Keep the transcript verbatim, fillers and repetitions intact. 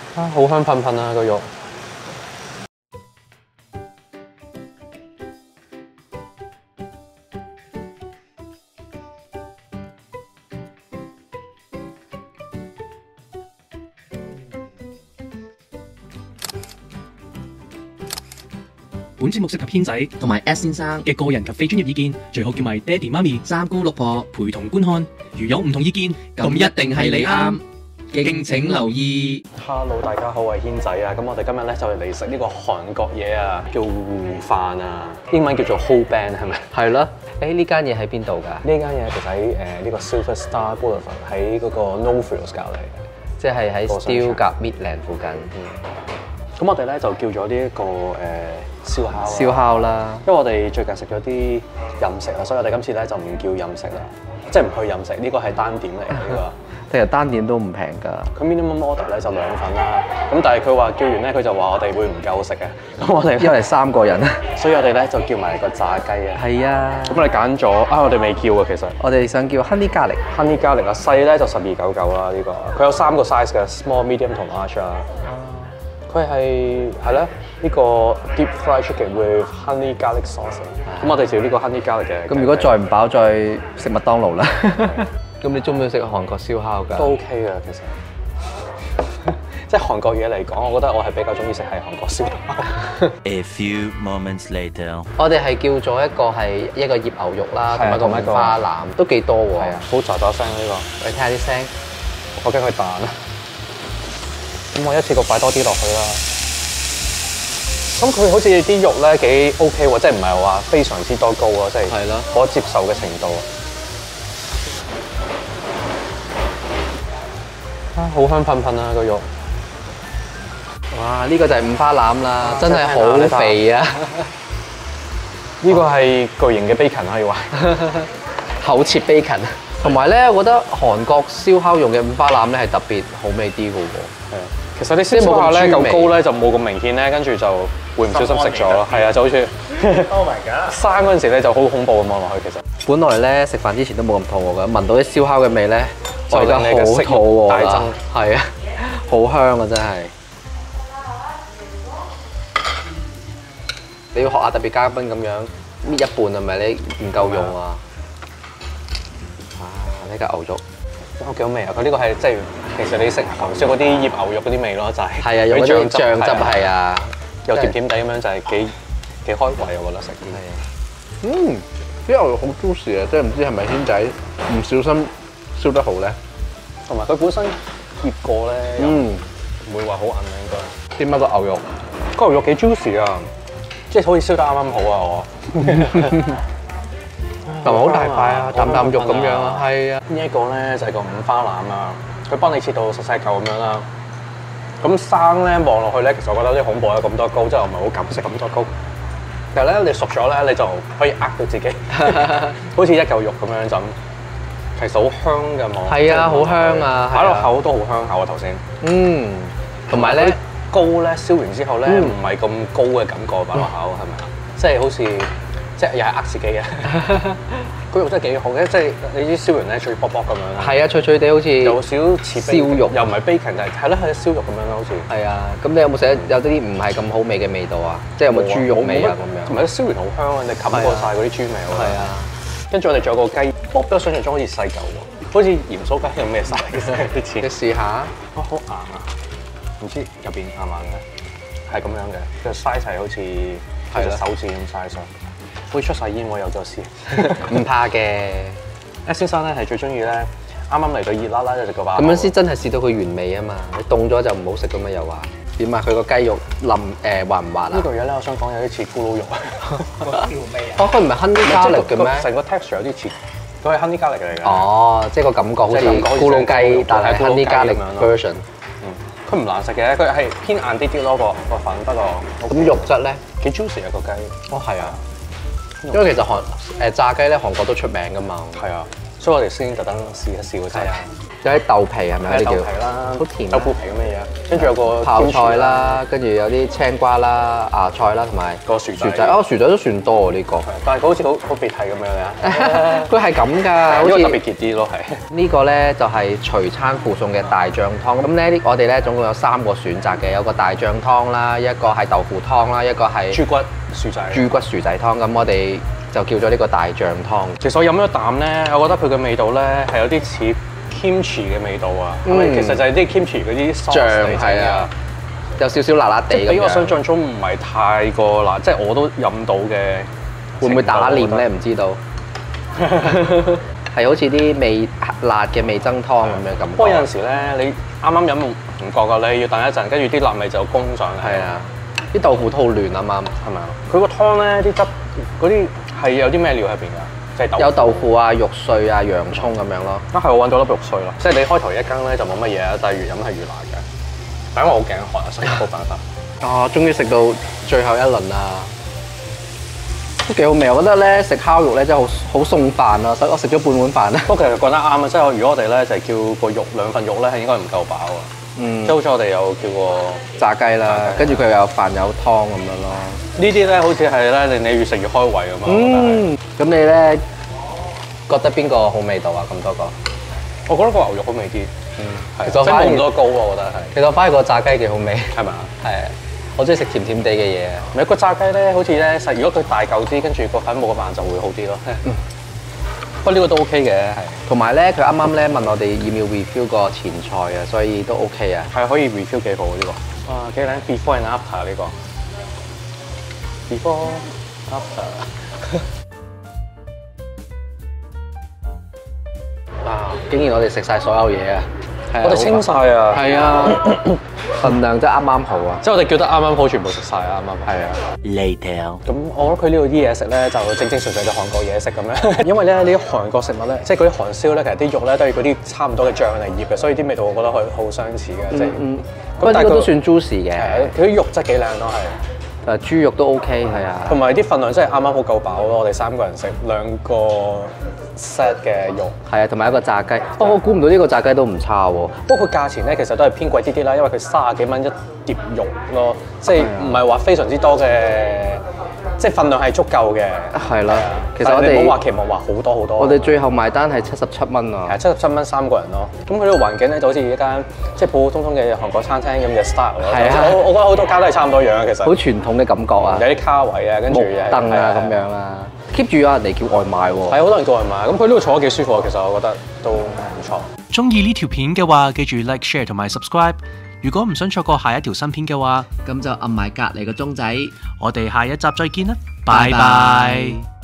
啊，好香噴噴啊個肉！ 本節目涉及軒仔同埋 S 先生嘅個人及非專業意見，最好叫埋爹哋媽咪、 三姑六婆陪同觀看。如有唔同意見， 咁一定係你啱，敬請留意。 Hello， 大家好，我係軒仔啊！咁我哋今日咧就嚟食呢個韓國嘢啊，叫糊飯啊，英文叫做 Ho Ban 係咪？ 係咯。誒呢間嘢喺邊度㗎？ 呢間嘢其實喺誒呢個 Silver Star Boulevard 喺嗰個 No Frills 隔離， 即係喺 Still 夾 Midland 附近。 咁我哋咧就叫咗呢一個誒、呃、燒烤。 燒烤啦， 因為我哋最近食咗啲任食啊，所以我哋今次咧就唔叫任食啦，即係唔去任食，呢、這個係單點嚟嘅呢個。 其實單點都唔平㗎。 佢 minimum order 咧就兩份啦，咁但係佢話叫完咧佢就話我哋會唔夠食嘅，咁我哋因為三個人， 所以我哋咧就叫埋個炸雞啊。 係啊。 咁我哋揀咗啊，我哋未叫啊其實。 我哋想叫 Honey Garlic。 Honey Garlic 啊，細咧就十二九九啦呢個，佢有三個 size 嘅 small、medium 同 large 啊。佢係係咧呢個 deep fried chicken with honey garlic sauce。咁我哋就要呢個 honey garlic 嘅。 咁如果再唔飽，再食麥當勞啦。咁你中唔中意食韓國燒烤㗎？ 都 OK 嘅其實。即係韓國嘢嚟講，我覺得我係比較中意食係韓國燒烤。 A few moments later， 我哋係叫咗一個係一個醃牛肉啦，同埋個五花腩，都幾多喎。 係啊，好喳喳聲呢個。 你聽下啲聲， 我驚佢彈啊！咁我一次過擺多啲落去啦。咁佢好似啲肉咧幾 OK 喎，即係唔係話非常之多膏啊，即係係咯， 可接受嘅程度。啊，好香噴噴啊個肉！ 哇！呢個就係五花腩啦，真係好肥啊！ 呢個係巨型嘅 bacon 可以話， 厚切 bacon。同埋咧，我覺得韓國燒烤用嘅五花腩咧係特別好味啲嘅喎。 係啊，其實啲燒烤咧夠高咧就冇咁明顯咧，跟住就會唔小心食咗咯。係啊，就好似 Oh my God 生嗰陣時咧就好恐怖咁望落去。其實本來咧食飯之前都冇咁肚餓嘅，聞到啲燒烤嘅味咧，我而家好肚餓啦。係啊，好香啊真係。你要學下特別嘉賓咁樣搣一半係咪？你唔夠用啊！呢個牛肉好幾好味啊！佢呢個係即係其實你食韓燒嗰啲醃牛肉嗰啲味咯，就係係啊，用嗰啲醬汁係啊， 又甜甜地咁樣就係幾幾開胃，我覺得食。 係啊， 嗯，啲牛肉好 juicy 啊，即係唔知係咪軒仔唔小心燒得好咧？ 同埋佢本身醃過咧，嗯，唔會話好硬啊應該。 點解個牛肉？ 個牛肉幾 juicy 啊，即係好似燒得啱啱好啊我。 同埋好大塊啊，啖啖肉咁樣啊，係啊。 呢一個咧就係個五花腩啊，佢幫你切到細細嚿咁樣啦。咁生咧望落去咧，其實我覺得有啲恐怖啊，咁多膏，即係我唔係好敢食咁多膏。但係咧你熟咗咧，你就可以呃到自己，好似一嚿肉咁樣就，其實好香嘅望。 係啊，好香啊， 擺落口都好香口啊頭先。嗯， 同埋咧膏咧燒完之後咧唔係咁高嘅感覺擺落口係咪啊？即係好似。即係又係呃自己嘅，個肉真係幾好嘅，即係你啲燒完咧脆卜卜咁樣啦。係啊，脆脆地好似有少似燒肉， 又唔係 bacon，就係係咯係燒肉咁樣咯，好似。 係啊，咁你有冇食有啲唔係咁好味嘅味道啊？即係有冇豬肉味啊咁樣？ 同埋啲燒完好香啊，你冚過晒嗰啲豬味啊。係啊，跟住我哋仲有個雞，卜比我想象中好似細嚿喎，好似鹽酥雞咁咩曬嘅啲似。 你試下， 哇好硬啊！唔知入邊硬唔硬嘅？係咁樣嘅，個 size 係好似係啦手指咁 size 上。會出晒煙喎，有咗試， 唔怕嘅。 S 先生咧係最中意咧，啱啱嚟到熱辣辣就食個包。 咁樣先真係試到佢原味啊嘛！你凍咗就唔好食噶嘛，又話點啊？佢個雞肉腍誒滑唔滑啊？ 呢個嘢咧，我想講有啲似咕嚕肉啊。 調味啊！哦，佢唔係 honey garlic 嘅咩？ 成個 texture 有啲似，佢係 honey garlic 嚟嘅。 哦，即係個感覺好似咕嚕雞，但係 honey garlic version。 嗯，佢唔難食嘅，佢係偏硬啲啲咯個個粉，不過咁肉質咧幾 juicy 啊個雞。 哦，係啊。因為其實韓誒炸雞咧，韓國都出名噶嘛。 係啊，所以我哋先特登試一試嗰隻。係啊， 有啲豆皮係咪？有啲叫豆皮啦， 好甜。 豆腐皮咁嘅嘢。 跟住有個泡菜啦，跟住有啲青瓜啦、芽菜啦，同埋個薯仔。 薯仔哦，薯仔都算多喎呢個。 但係佢好似好好別睇咁樣嘅。 佢係咁㗎，好因為特別似結啲咯，係。 呢個咧就係隨餐附送嘅大醬湯。咁咧我哋咧總共有三個選擇嘅，有個大醬湯啦，一個係豆腐湯啦，一個係豬骨薯仔。 豬骨薯仔湯。咁我哋就叫咗呢個大醬湯。 其實我飲咗啖咧，我覺得佢嘅味道咧係有啲似 kimchi 嘅味道啊。係咪？其實就係啲 kimchi 嗰啲醬係啊，有少少辣辣地咁樣。 比我想象中唔係太過辣，即係我都飲到嘅。 會唔會打臉咧？唔知道。係好似啲味辣嘅味噌湯咁樣感覺。 不過有陣時咧，你啱啱飲唔覺㗎，你要等一陣，跟住啲辣味就攻上嚟。 係啊，啲豆腐都好嫩啊嘛， 係咪啊？佢個湯咧啲汁嗰啲係有啲咩料喺邊㗎？即係豆腐有豆腐啊、肉碎啊、洋葱咁樣咯。 啊係，我揾到粒肉碎咯。即係你開頭一羹咧就冇乜嘢啊，但係越飲係越辣嘅。但因為我好頸渴啊，所以冇辦法。 哦，終於食到最後一輪啦！都幾好味，我覺得咧食烤肉咧真係好好送飯啊，所以我食咗半碗飯啦。 不過其實講得啱啊，即係如果我哋咧就係叫個肉兩份肉咧係應該唔夠飽啊。 嗯， 即係好似我哋有叫過炸雞啦，跟住佢又有飯有湯咁樣咯。 呢啲咧好似係咧令你越食越開胃咁啊！ 嗯，咁你咧覺得邊個好味道啊？咁多個， 我覺得個牛肉好味啲。嗯，係， 其實反而即係冇咁多膏啊，我覺得係。 其實我反而個炸雞幾好味， 係咪啊？ 係啊，我中意食甜甜地嘅嘢啊。 咪個炸雞咧，好似咧實，如果佢大嚿啲，跟住個粉冇咁硬就會好啲咯。嗯，不過呢個都 OK 嘅，係。 同埋咧，佢啱啱咧問我哋要唔要 review 個前菜啊，所以都 OK 啊。 係可以 review 幾好呢個。哇，幾靚 before and after 呢個。before after。 啊！竟然我哋食晒所有嘢啊！ 我哋清晒啊！ 係啊，份量真係啱啱好啊！ 即係我哋叫得啱啱好，全部食晒啊！啱啱好。 係啊。 Later. 咁我覺得佢呢度啲嘢食咧，就正正常常嘅韓國嘢食咁樣。因為咧，呢啲韓國食物咧，即係嗰啲韓燒咧，其實啲肉咧都係嗰啲差唔多嘅醬嚟醃嘅，所以啲味道我覺得佢好相似嘅。即係， 嗯，不過呢個都算 juicy 嘅。 佢啲肉質幾靚咯，係。 誒豬肉都 OK 係啊。 同埋啲份量真係啱啱好夠飽咯，我哋三個人食兩個 set 嘅肉。 係啊，同埋一個炸雞。不過我估唔到呢個炸雞都唔差喎。 不過佢價錢咧其實都係偏貴啲啲啦，因為佢三十幾蚊一碟肉咯，即係唔係話非常之多嘅，即係份量係足夠嘅。 係啦，其實我哋唔好話期望話好多好多。 我哋最後埋單係七十七蚊啊。 係七十七蚊三個人咯。咁佢呢個環境咧就好似一間即係普普通通嘅韓國餐廳咁嘅 style 咯。 係啊， 我我覺得好多間都係差唔多樣其實。 好傳統嘅感覺啊！ 有啲卡位啊，跟住凳啊咁樣啊 ，keep 住有人嚟叫外賣喎。 係好多人叫外賣，咁佢呢度坐得幾舒服啊，其實我覺得都唔錯。 中意呢條片嘅話，記住 like、share 同埋 subscribe。如果唔想錯過下一條新片嘅話， 咁就撳埋隔離個鐘仔。 我哋下一集再見啦，拜拜。